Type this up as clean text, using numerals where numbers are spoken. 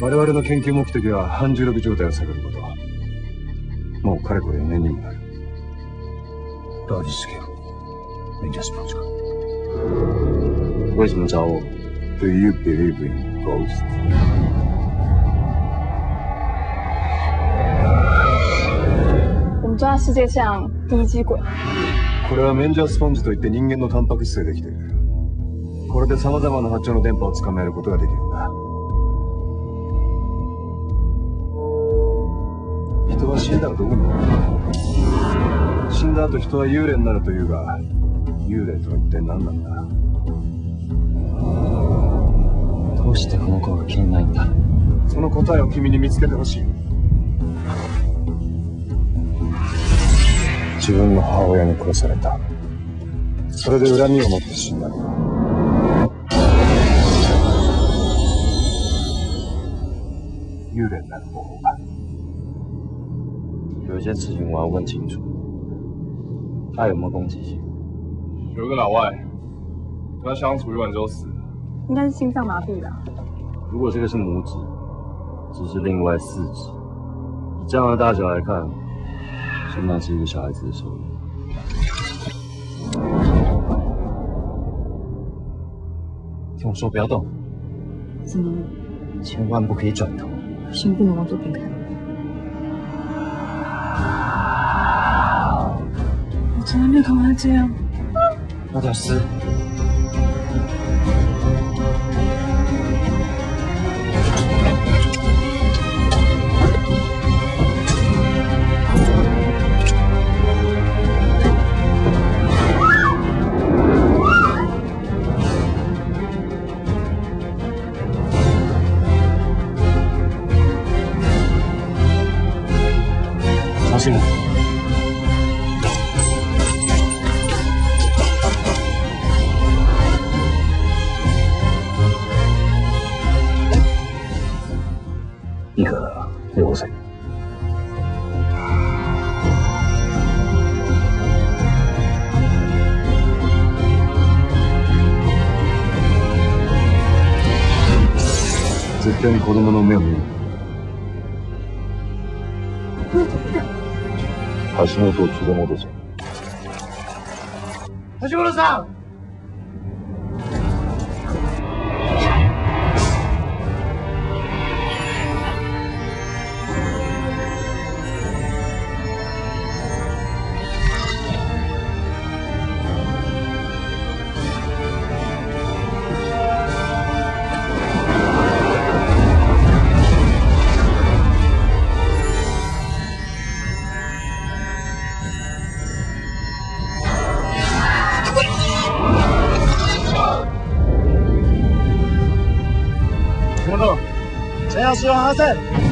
我々の研究目的は半重力状態を探ること。もうかれこれ4年にもなる。 Large scale Ninjas project。 为什么找我 Do you believe in ghosts? 我们抓世界上第一只鬼。 これはメンジャースポンジといって人間のタンパク質でできている。これで様々な波長の電波を捕まえることができるんだ。人は死んだらどこに行く？死んだ後人は幽霊になるというが、幽霊とは一体何なんだ？ どうしてこの子が消えないんだ？ その答えを君に見つけてほしい。自分の母親に殺された。それで恨みを持って死んだのだ。幽霊になる方法が。 有一件事情我要问清楚，他有没有攻击性？ 有一个老外，跟他相处一晚就死了。 应该是心脏麻痹吧。 如果这个是拇指，只是另外4指，以这样的大小来看，相当是一个小孩子的手艺。听我说，不要动。 怎么了？ 千万不可以转头。 先不能往左边看。我从来没有看过他这样。 那条丝。相信我。 いいからよこせ。 絶対に子供の目を見る。 橋本を連れ戻せ。 橋本さん。 陈老师，陈老师，王阿胜。